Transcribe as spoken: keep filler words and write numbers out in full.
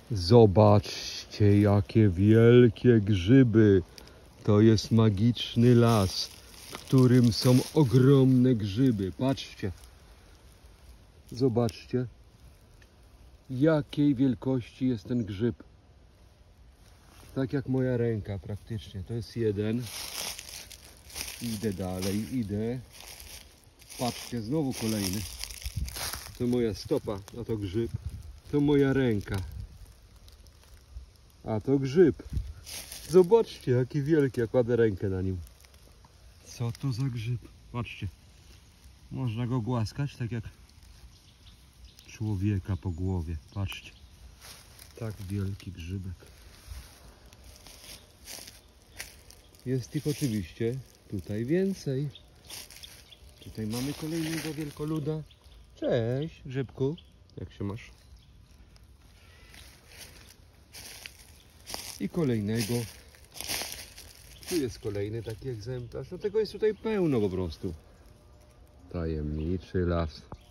Zobaczcie, jakie wielkie grzyby. To jest magiczny las, w którym są ogromne grzyby. Patrzcie. Zobaczcie, jakiej wielkości jest ten grzyb. Tak jak moja ręka praktycznie. To jest jeden. Idę dalej, idę. Patrzcie, znowu kolejny. To moja stopa, a to grzyb. To moja ręka. A to grzyb. Zobaczcie, jaki wielki, jak kładę rękę na nim. Co to za grzyb? Patrzcie. Można go głaskać, tak jak człowieka po głowie. Patrzcie. Tak wielki grzybek. Jest ich oczywiście tutaj więcej. Tutaj mamy kolejnego wielkoluda. Cześć, grzybku. Jak się masz? I kolejnego. Tu jest kolejny taki egzemplarz. No tego jest tutaj pełno po prostu. Tajemniczy las.